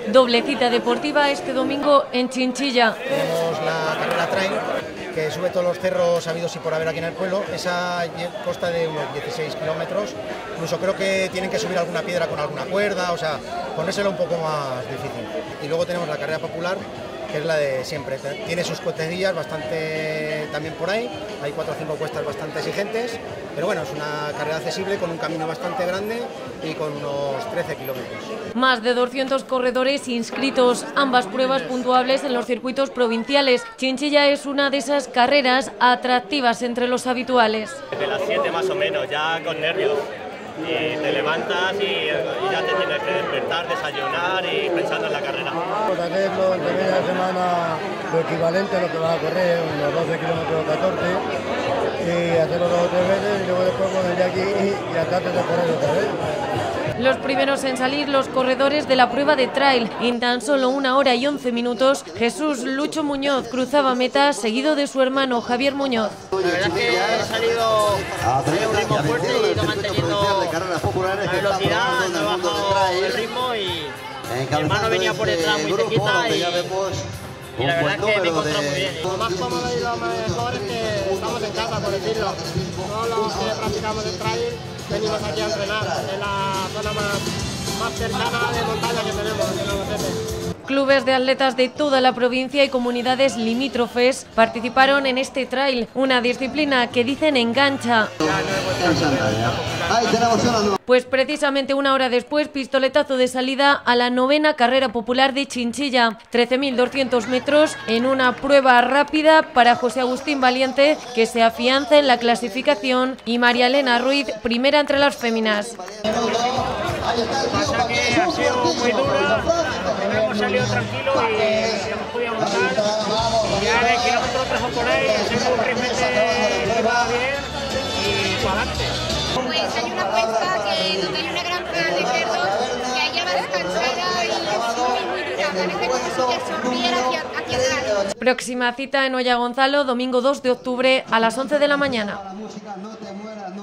Doble cita deportiva este domingo en Chinchilla. Tenemos la carrera trail, que sube todos los cerros habidos y por haber aquí en el pueblo. Esa consta de unos 16 kilómetros. Incluso creo que tienen que subir alguna piedra con alguna cuerda, o sea, ponérselo un poco más difícil. Y luego tenemos la carrera popular, que es la de siempre. Tiene sus cuestecillas bastante también por ahí, hay 4 o 5 cuestas bastante exigentes, pero bueno, es una carrera accesible con un camino bastante grande y con unos 13 kilómetros. Más de 200 corredores inscritos, ambas pruebas puntuables en los circuitos provinciales. Chinchilla es una de esas carreras atractivas entre los habituales. Desde las 7 más o menos, ya con nervios. Y te levantas y ya te tienes que despertar, desayunar y pensando en la carrera. Pues hacerlo entre media semana lo equivalente a lo que vas a correr, unos 12 kilómetros o 14, y hacerlo 2 o 3 veces y luego después volver aquí y tratar de correr otra vez. Los primeros en salir, los corredores de la prueba de trail. En tan solo 1 hora y 11 minutos, Jesús Lucho Muñoz cruzaba meta, seguido de su hermano Javier Muñoz. La verdad es que he salido de un ritmo fuerte y he ido manteniendo la velocidad, no he bajado el ritmo y mi hermano venía por detrás muy cerquita y la verdad es que me he encontrado muy bien. Lo más cómodo y lo mejor es que estamos en casa, por decirlo. Todos los que practicamos el trail venimos aquí a entrenar, en la zona más cercana de montaña que tenemos en Albacete. Clubes de atletas de toda la provincia y comunidades limítrofes participaron en este trail, una disciplina que dicen engancha. Pues precisamente 1 hora después, pistoletazo de salida a la 9ª carrera popular de Chinchilla, 13.200 metros en una prueba rápida para José Agustín Valiente, que se afianza en la clasificación, y María Elena Ruiz, primera entre las féminas. Pasa que ha sido muy dura, hemos salido tranquilos y hemos podido montar. Ya en el kilómetro 3 o por ahí, hacemos un ritmete que va bien y para adelante. Pues hay una cuesta que donde hay una granja de cerdos que hay hierba descansada y es muy dura, parece como si te sonriera hacia atrás. Próxima cita en Ollagonzalo, domingo 2 de octubre a las 11 de la mañana.